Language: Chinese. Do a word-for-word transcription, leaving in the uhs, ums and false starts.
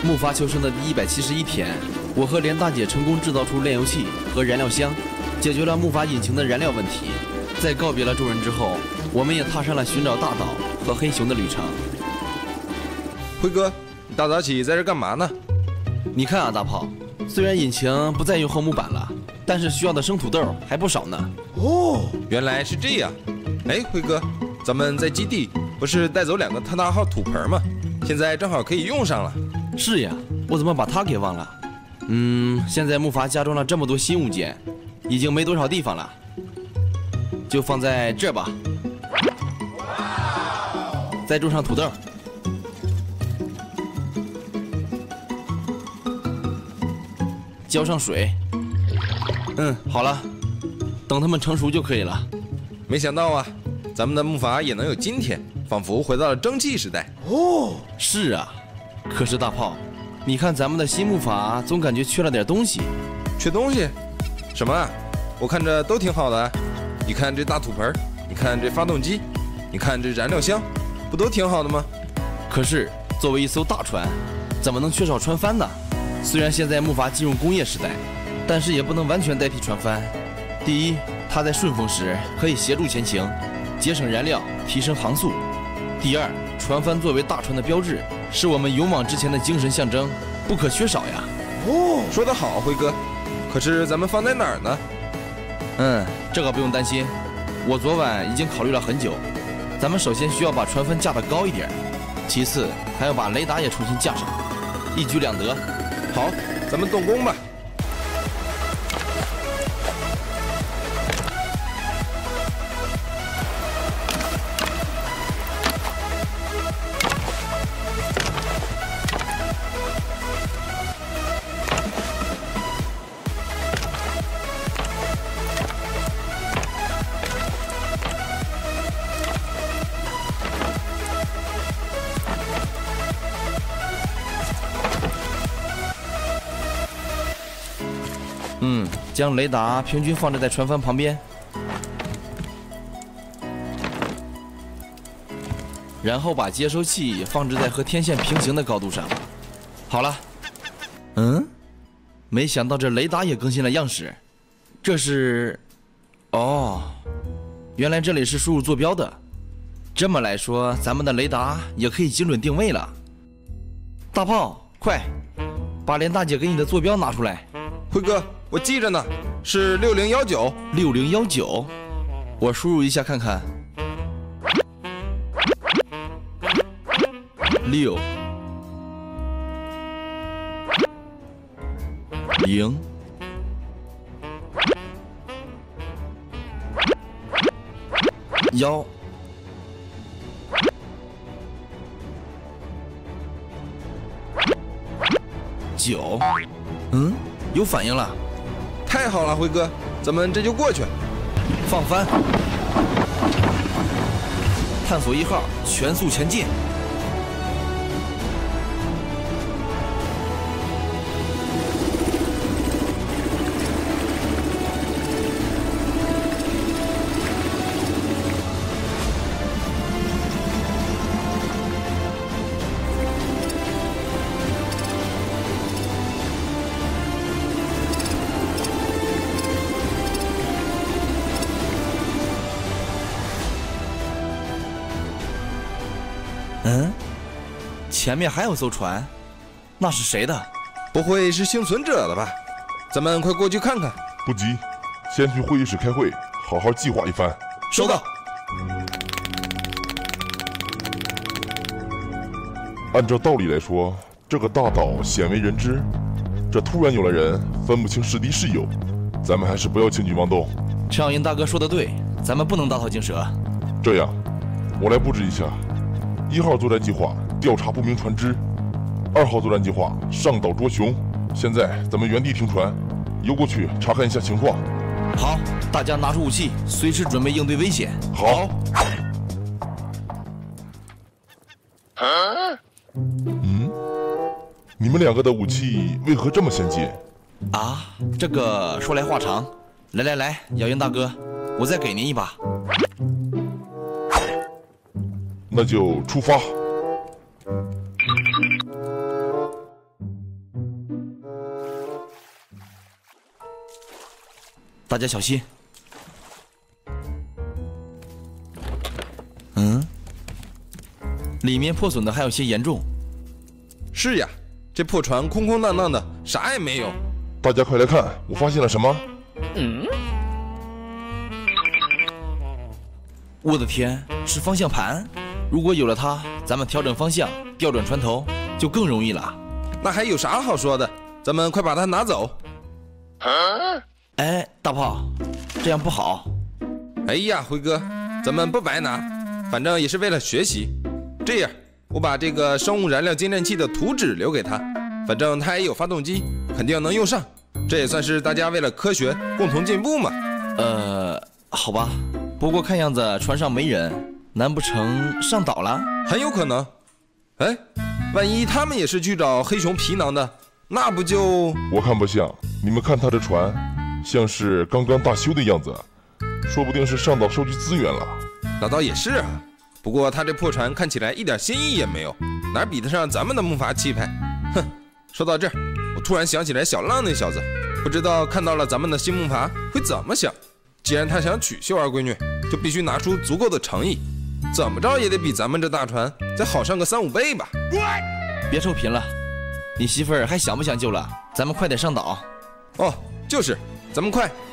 木筏求生的第一百七十一天，我和连大姐成功制造出炼油器和燃料箱，解决了木筏引擎的燃料问题。在告别了众人之后，我们也踏上了寻找大岛和黑熊的旅程。 辉哥，你大早起在这干嘛呢？ 你看啊，大炮，虽然引擎不再用厚木板了，但是需要的生土豆还不少呢。 哦，原来是这样。哎，辉哥，咱们在基地不是带走两个特大号土盆吗？现在正好可以用上了。 是呀，我怎么把它给忘了？嗯，现在木筏加装了这么多新物件，已经没多少地方了，就放在这儿吧。再种上土豆。浇上水。嗯，好了，等它们成熟就可以了。 没想到啊，咱们的木筏也能有今天，仿佛回到了蒸汽时代。 哦，是啊。可是大炮，你看咱们的新木筏，总感觉缺了点东西。 缺东西？什么啊？我看着都挺好的。你看这大土盆，你看这发动机，你看这燃料箱，不都挺好的吗？ 可是作为一艘大船，怎么能缺少船帆呢？虽然现在木筏进入工业时代，但是也不能完全代替船帆。第一，它在顺风时可以协助前行，节省燃料，提升航速。第二，船帆作为大船的标志，是我们勇往直前的精神象征，不可缺少呀。 哦，说得好，辉哥。可是咱们放在哪儿呢？ 嗯，这个不用担心，我昨晚已经考虑了很久。咱们首先需要把船帆架得高一点，其次还要把雷达也重新架上，一举两得。 好，咱们动工吧。 嗯，将雷达平均放置在船帆旁边，然后把接收器放置在和天线平行的高度上。好了。嗯，没想到这雷达也更新了样式。这是……哦，原来这里是输入坐标的。这么来说，咱们的雷达也可以精准定位了。大炮，快，把连大姐给你的坐标拿出来。 辉哥，我记着呢，是六零幺九。 六零幺九，我输入一下看看。六零幺九，嗯。有反应了， 太好了，辉哥，咱们这就过去。 放帆，探索一号全速前进。嗯，前面还有艘船，那是谁的？ 不会是幸存者的吧？咱们快过去看看。 不急，先去会议室开会，好好计划一番。 收到。 按照道理来说，这个大岛鲜为人知，这突然有了人，分不清是敌是友，咱们还是不要轻举妄动。 陈小英大哥说的对，咱们不能大套惊蛇。 这样，我来布置一下。一号作战计划调查不明船只，二号作战计划上岛捉熊。现在咱们原地停船，游过去查看一下情况。 好，大家拿出武器，随时准备应对危险。 好。嗯，你们两个的武器为何这么先进？ 啊，这个说来话长。来来来，小英大哥，我再给您一把。 那就出发。 大家小心。嗯，里面破损的还有些严重。 是呀，这破船空空荡荡的，啥也没有。 大家快来看，我发现了什么？ 嗯，我的天，是方向盘！如果有了它，咱们调整方向、调转船头就更容易了。 那还有啥好说的？咱们快把它拿走。 哎，大炮，这样不好。 哎呀，辉哥，咱们不白拿，反正也是为了学习。这样，我把这个生物燃料精炼器的图纸留给他，反正他也有发动机，肯定能用上。这也算是大家为了科学共同进步嘛。 呃，好吧，不过看样子船上没人，难不成上岛了？ 很有可能。哎，万一他们也是去找黑熊皮囊的，那不就…… 我看不像，你们看他这船，像是刚刚大修的样子，说不定是上岛收集资源了。 那倒也是啊，不过他这破船看起来一点新意也没有，哪比得上咱们的木筏气派？哼！说到这儿，我突然想起来小浪那小子，不知道看到了咱们的新木筏会怎么想。既然他想娶秀儿闺女，就必须拿出足够的诚意，怎么着也得比咱们这大船再好上个三五倍吧。 别臭贫了，你媳妇儿还想不想救了？咱们快点上岛。 哦，就是，咱们快。